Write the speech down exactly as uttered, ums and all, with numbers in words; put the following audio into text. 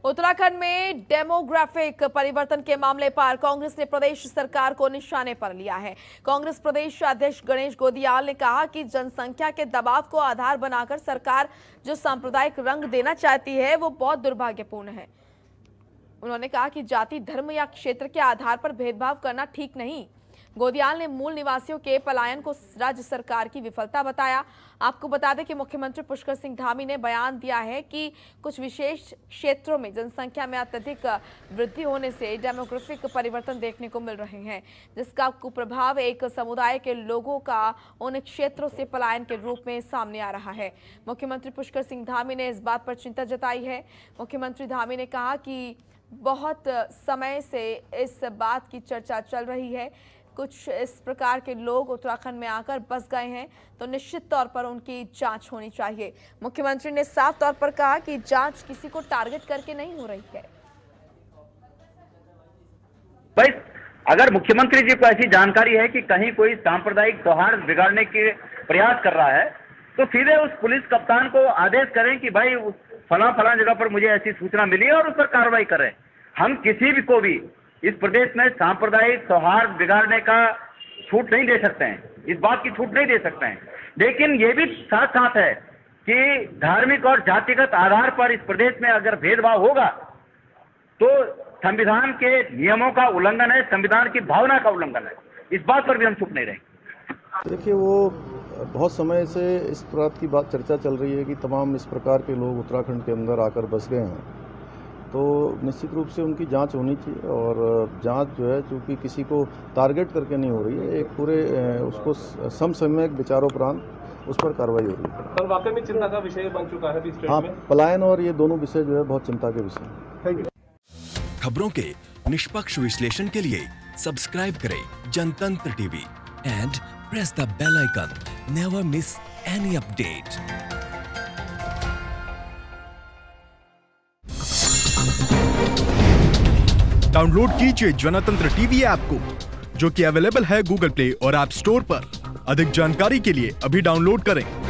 उत्तराखंड में डेमोग्राफिक परिवर्तन के मामले पर कांग्रेस ने प्रदेश सरकार को निशाने पर लिया है। कांग्रेस प्रदेश अध्यक्ष गणेश गोदियाल ने कहा कि जनसंख्या के दबाव को आधार बनाकर सरकार जो सांप्रदायिक रंग देना चाहती है वो बहुत दुर्भाग्यपूर्ण है। उन्होंने कहा कि जाति, धर्म या क्षेत्र के आधार पर भेदभाव करना ठीक नहीं। गोदियाल ने मूल निवासियों के पलायन को राज्य सरकार की विफलता बताया। आपको बता दें कि मुख्यमंत्री पुष्कर सिंह धामी ने बयान दिया है कि कुछ विशेष क्षेत्रों में जनसंख्या में अत्यधिक वृद्धि होने से डेमोग्राफिक परिवर्तन देखने को मिल रहे हैं, जिसका कुप्रभाव एक समुदाय के लोगों का उन क्षेत्रों से पलायन के रूप में सामने आ रहा है। मुख्यमंत्री पुष्कर सिंह धामी ने इस बात पर चिंता जताई है। मुख्यमंत्री धामी ने कहा कि बहुत समय से इस बात की चर्चा चल रही है, कुछ इस प्रकार के लोग उत्तराखंड में आकर बस गए हैं तो निश्चित तौर पर उनकी जांच होनी चाहिए। मुख्यमंत्री ने साफ तौर पर कहा कि जांच किसी को टारगेट करके नहीं हो रही है। भाई, अगर मुख्यमंत्री जी को ऐसी जानकारी है कि कहीं कोई सांप्रदायिक सौहार्द बिगाड़ने के प्रयास कर रहा है तो सीधे उस पुलिस कप्तान को आदेश करें कि भाई फला फला जगह पर मुझे ऐसी सूचना मिली है और उस पर कार्रवाई करें। हम किसी भी को भी इस प्रदेश में सांप्रदायिक सौहार्द बिगाड़ने का छूट नहीं दे सकते हैं, इस बात की छूट नहीं दे सकते हैं। लेकिन ये भी साथ साथ है कि धार्मिक और जातिगत आधार पर इस प्रदेश में अगर भेदभाव होगा तो संविधान के नियमों का उल्लंघन है, संविधान की भावना का उल्लंघन है। इस बात पर भी हम चुप नहीं रहेंगे। देखिए, वो बहुत समय से इस बात की बात चर्चा चल रही है कि तमाम इस प्रकार के लोग उत्तराखंड के अंदर आकर बस गए हैं, तो निश्चित रूप से उनकी जांच होनी चाहिए। और जांच जो है चूँकि किसी को टारगेट करके नहीं हो रही है, एक पूरे उसको समसामयिक विचारोपरांत उस पर कार्रवाई हो रही है। सर, वाकई में चिंता का विषय बन चुका है स्टेट हाँ, में। पलायन और ये दोनों विषय जो है बहुत चिंता के विषय हैं। खबरों के निष्पक्ष विश्लेषण के लिए सब्सक्राइब करें Jantantra TV and press the bell icon. Never miss any update. Download कीजिए जनतंत्र टीवी ऐप को, जो कि अवेलेबल है गूगल प्ले और ऐप स्टोर पर। अधिक जानकारी के लिए अभी डाउनलोड करें।